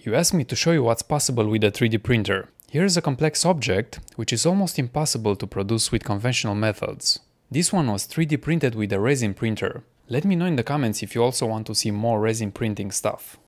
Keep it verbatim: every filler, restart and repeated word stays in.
You asked me to show you what's possible with a three D printer. Here is a complex object, which is almost impossible to produce with conventional methods. This one was three D printed with a resin printer. Let me know in the comments if you also want to see more resin printing stuff.